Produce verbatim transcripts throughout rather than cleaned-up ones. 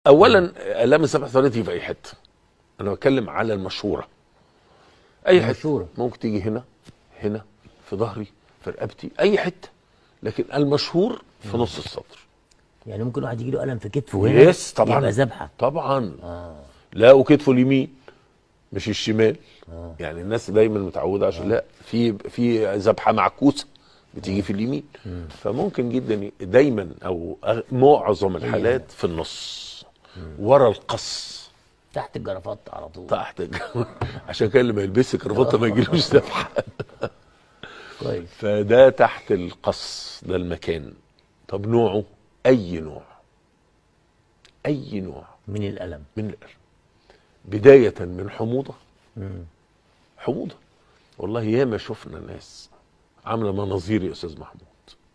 اولا الام الذبحه الصدريه تيجي في اي حته. انا بتكلم على المشهوره. اي حته المشهورة. ممكن تيجي هنا، هنا، في ظهري، في رقبتي، اي حته. لكن المشهور في نص الصدر. يعني ممكن واحد يجي له الم في كتفه هنا يس طبعا، يبقى ذبحه. طبعا. اه لا، وكتفه اليمين مش الشمال. آه. يعني الناس دايما متعوده عشان لا في في ذبحه معكوسه بتيجي في اليمين. مم. فممكن جدا دايما او أغ- معظم الحالات في النص ورا القص تحت الجرافات على طول. تحت الج- عشان كده اللي ما يلبسش كرافته ما يجيلوش ذبحه. كويس. فده تحت القص، ده المكان. طب نوعه اي نوع، اي نوع من الالم. من الألم، بدايه من حموضه. مم. حموضه، والله ياما شفنا ناس عامله مناظير يا استاذ محمود.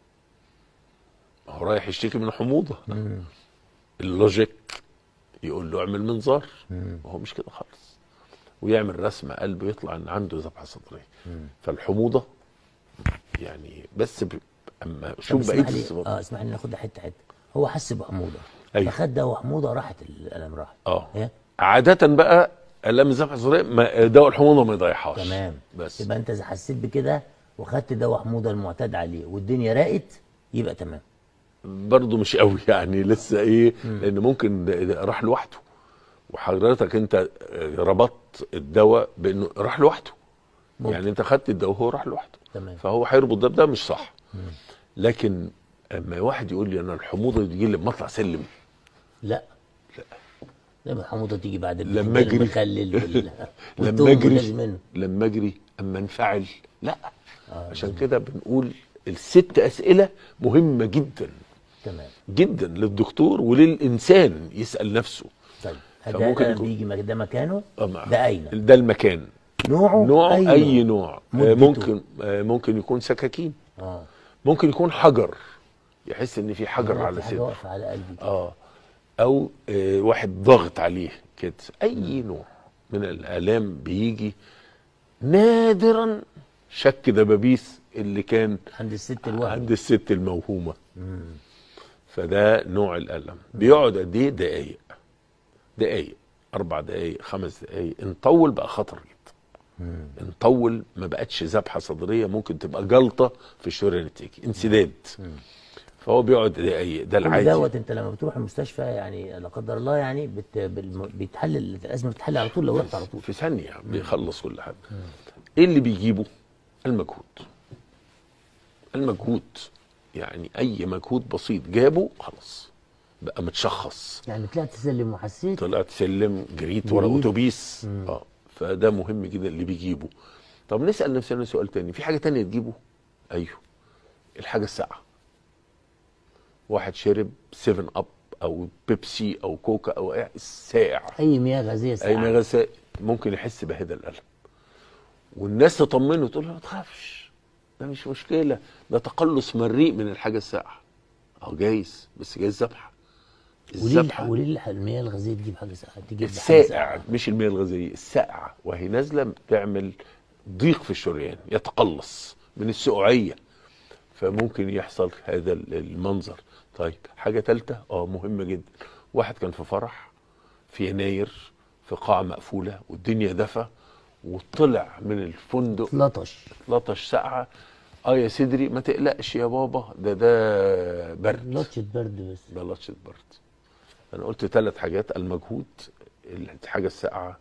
هو رايح يشتكي من حموضه. مم. اللوجيك يقول له اعمل منظار، مم. وهو مش كده خالص. ويعمل رسمه قلب يطلع ان عنده ذبحه صدريه. مم. فالحموضه يعني بس ب... اما طب شوف بقيه اسمح لي الصفات. اه اسمح لي ناخدها حته حته. هو حس بحموضه، أيوه. فخد دواء حموضه راحت الالم، راحت. اه إيه؟ عاده بقى الام الذبحه الصدريه ما- دواء الحموضه ما يضيعهاش. تمام. بس يبقى انت اذا حسيت بكده وخدت دواء حموضه المعتاد عليه والدنيا راقت يبقى تمام. برضه مش قوي يعني لسه ايه. لان ممكن ده- ده راح لوحده، وحضرتك انت ربطت الدواء بانه راح لوحده. ممكن. يعني انت خدت الدواء وهو راح لوحده. تمام. فهو هيربط ده بده مش صح. لكن اما واحد يقول لي انا الحموضه تجي لي لما اطلع سلم. لا لا. لما الحموضه تيجي بعد لما البتنجان أجري. المخلل وال- لما والثوم اجري واللازم منه. لما اجري اما انفعل لا. آه، عشان جميل. كده بنقول الست اسئله مهمه جدا تمام. جدا للدكتور وللانسان يسال نفسه. طيب فممكن هذا يكون- بيجي مك- ده مكانه، آه، مع- ده اين؟ ده المكان. نوعه نوع اي, اي نوع. نوع. آه، مدته. ممكن آه، ممكن يكون سكاكين، اه ممكن يكون حجر، يحس ان في حجر آه، على في حاجه صدره. واقفه على قلبي كده. اه او آه واحد ضاغط عليه كده. اي نوع من الالام بيجي نادرا. شك دبابيس اللي كان عند الست الواحده. عند الست الموهومه. مم. فده نوع الالم. بيقعد قد ايه؟ دقايق، دقايق، اربع دقايق، خمس دقايق. نطول بقى خطر جدا. مم. نطول ما بقتش ذبحه صدريه، ممكن تبقى جلطه في الشريان التاجي، انسداد. مم. فهو بيقعد دقايق، ده كل العادي. دوت انت لما بتروح المستشفى يعني لا قدر الله يعني بت... بالم... بيتحل الازمه، بتتحل على طول لو رحت على طول. في ثانيه بيخلص كل حاجه. ايه اللي بيجيبه؟ المجهود. المجهود يعني اي مجهود بسيط جابه خلاص بقى متشخص. يعني طلعت سلم وحسيت. طلعت سلم، جريت ورا جريت. اتوبيس. اه فده مهم جدا اللي بيجيبه. طب نسال نفسنا سؤال تاني، في حاجه تانية تجيبه؟ ايوه، الحاجه الساقعه. واحد شرب سيفن اب او بيبسي او كوكا او اي ساقع، اي مياه غازيه اي ساقعه. مياه ساقع، ممكن يحس بهذا الالم. والناس تطمنه تقول له ما تخافش، ده مش مشكله، ده تقلص مريء من الحاجه الساقعه. اه جايز، بس جايز ذبحه. وليه الذبحه وليه المياه الغازيه تجيب حاجه ساقعه؟ تجيب حاجه الساقع ساقعه. مش المياه الغازيه، الساقعه وهي نازله بتعمل ضيق في الشريان، يتقلص من السقوعيه، فممكن يحصل هذا المنظر. طيب حاجه ثالثه اه مهمه جدا. واحد كان في فرح في يناير في قاعه مقفوله والدنيا دفى، وطلع من الفندق لطش. لطش ساقعه. اه يا صدري ما تقلقش يا بابا، ده ده برد. لطشه برد بس. ده لطشه برد. انا قلت ثلاث حاجات: المجهود، الحاجه الساقعه،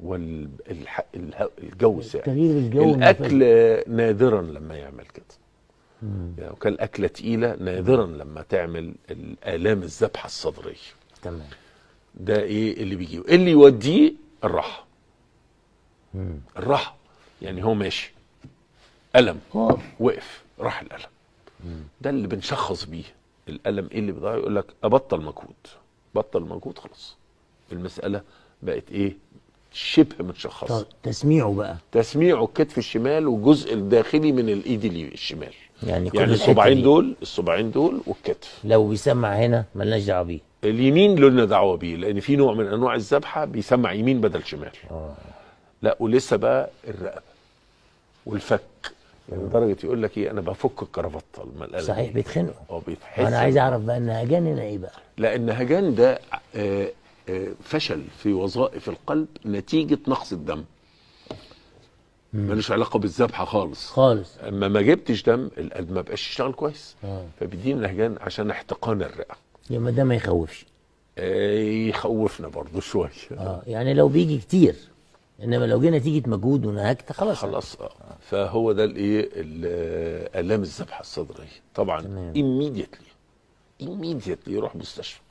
والجو الساقع. تغيير الجو. الاكل نادرا لما يعمل كده. يعني لو كان اكله تقيله نادرا لما تعمل الالام الذبحه الصدريه. تمام. ده ايه اللي بيجيبه؟ اللي يوديه الراحه. مم. الراحه يعني هو ماشي الم اه وقف راح الالم. ده اللي بنشخص بيه الالم. ايه اللي بيضيع؟ يقول لك ابطل مجهود، بطل مجهود خلاص، المساله بقت ايه؟ شبه متشخصه. طب تسميعه بقى. تسميعه الكتف الشمال والجزء الداخلي من الايد الشمال. يعني كل يعني الحتة الصباعين دي. دول، الصباعين دول والكتف. لو بيسمع هنا ملناش دعوه بيه. اليمين لنا دعوه بيه، لان في نوع من انواع الذبحه بيسمع يمين بدل شمال. اه لا ولسه بقى الرقبه والفك يعني لدرجه يقول لك ايه، انا بفك الكرافته لما الالم صحيح يجي. بيتخنقوا. اه بيتحس. انا عايز اعرف بقى النهجان هنا ايه بقى؟ لا، النهجان ده آه، آه، فشل في وظائف القلب نتيجه نقص الدم. ملوش علاقه بالذبحه خالص. خالص. اما ما جبتش دم القلب ما بقاش يشتغل كويس. اه فبيدينا نهجان عشان احتقان الرئه. يبقى ده ما يخوفش. آه، يخوفنا برضو شويه. اه يعني لو بيجي كتير، انما لو جه نتيجه مجهود ونهجت خلاص. خلاص. اه فهو ده الايه ال- الام الذبحه الصدريه طبعا. تمام. immediately immediately يروح مستشفى.